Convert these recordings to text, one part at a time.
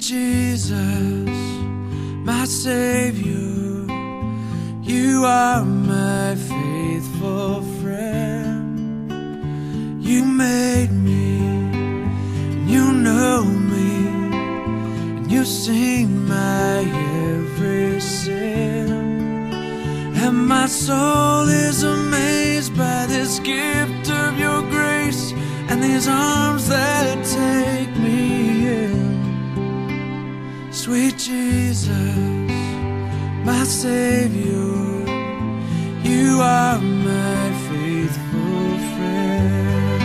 Jesus, my Savior, you are my faithful friend. You made me, and you know me, and you've seen my every sin. And my soul is amazed by this gift of your grace and these arms that take me in. Sweet Jesus, my Savior, you are my faithful friend.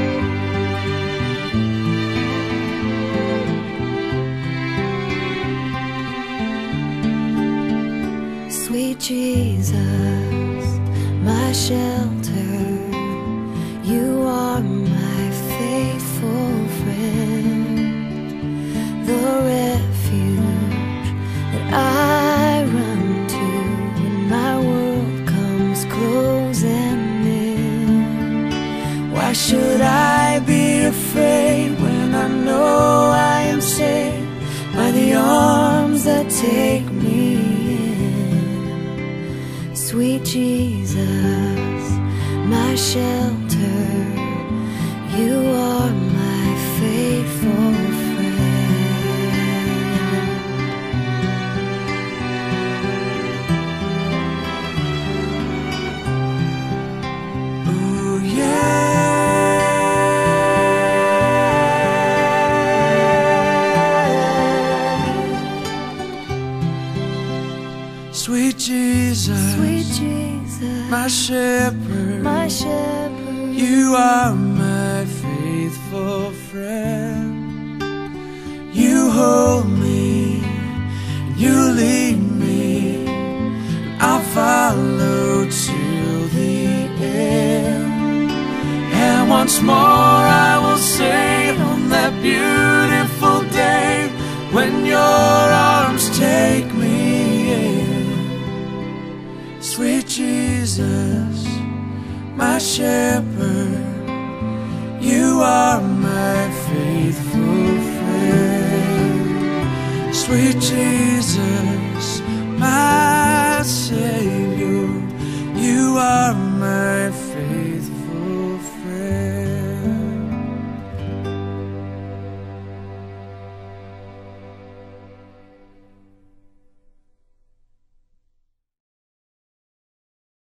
Sweet Jesus, my shelter, you are my faithful friend. The refuge that I run to when my world comes closing in. Why should I be afraid when I know I am safe by the arms that take me in? Sweet Jesus, my shelter, you are my faithful Sweet Jesus, my shepherd, you are my faithful friend. You hold me, and you lead me, and I'll follow till the end. And once more I will say on that beautiful day when your arms take me in. Sweet Jesus, my shepherd, you are my faithful friend. Sweet Jesus, my